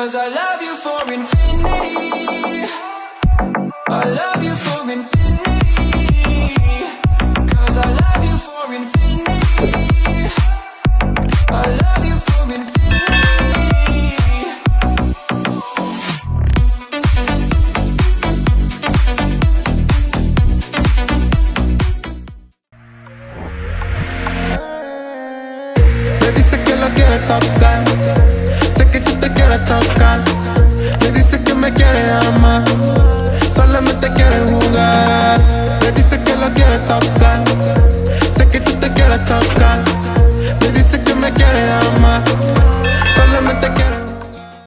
'Cause I love you for infinity. I love you for infinity. 'Cause I love you for infinity. I love you for infinity. Me dice que lo quiere tocar, sé que tú te quieres tocar. Me dice que me quiere amar, solamente quiere jugar. Me dice que lo quiere tocar,